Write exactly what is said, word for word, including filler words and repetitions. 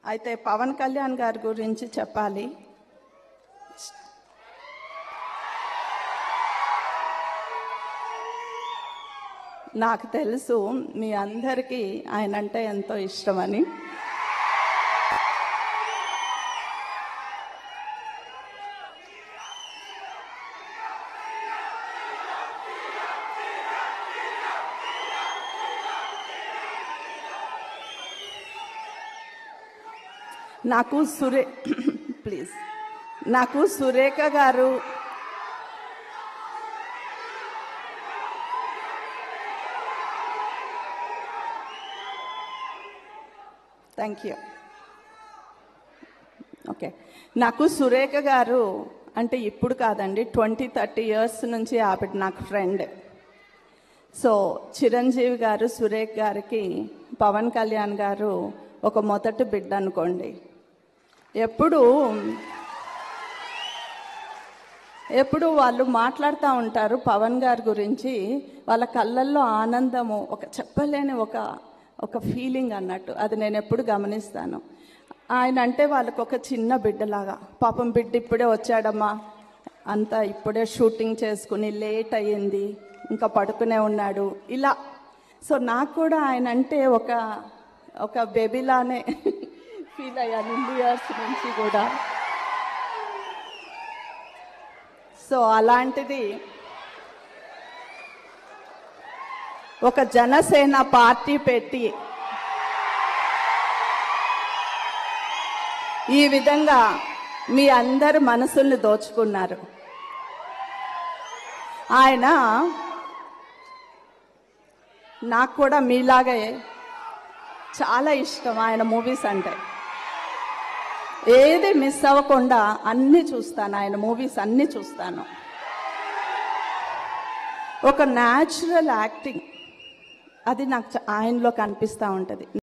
అయితే పవన్ కళ్యాణ్ గారి గురించి చెప్పాలి. నాకు తెలుసు మీ అందరికీ ఆయన అంటే ఎంతో ఇష్టమని. నాకు సురే ప్లీజ్ నాకు సురేఖ గారు థ్యాంక్ యూ ఓకే నాకు సురేఖ గారు అంటే ఇప్పుడు కాదండి, ట్వంటీ థర్టీ ఇయర్స్ నుంచి ఆవిడ నాకు ఫ్రెండ్. సో చిరంజీవి గారు సురేఖ గారికి పవన్ కళ్యాణ్ గారు ఒక మొదటి బిడ్డ అనుకోండి. ఎప్పుడు ఎప్పుడు వాళ్ళు మాట్లాడుతూ ఉంటారు పవన్ గారి గురించి. వాళ్ళ కళ్ళల్లో ఆనందము, ఒక చెప్పలేని ఒక ఒక ఫీలింగ్ అన్నట్టు. అది నేను ఎప్పుడు గమనిస్తాను. ఆయన అంటే వాళ్ళకు ఒక చిన్న బిడ్డలాగా. పాపం బిడ్డ ఇప్పుడే వచ్చాడమ్మా, అంతా ఇప్పుడే షూటింగ్ చేసుకుని లేట్ అయ్యింది, ఇంకా పడుకునే ఉన్నాడు ఇలా. సో నాకు కూడా ఆయన అంటే ఒక ఒక బేబీలానే ఫీల్ అయ్యాను ఇన్ని ఇయర్స్ నుంచి కూడా. సో అలాంటిది ఒక జనసేన పార్టీ పెట్టి ఈ విధంగా మీ అందరి మనసుల్ని దోచుకున్నారు. ఆయన నాకు కూడా మీలాగే చాలా ఇష్టం ఆయన మూవీస్ అంటే. ఏది మిస్ అవ్వకుండా అన్నీ చూస్తాను, ఆయన మూవీస్ అన్నీ చూస్తాను. ఒక న్యాచురల్ యాక్టింగ్ అది నాకు ఆయనలో కనిపిస్తూ ఉంటుంది.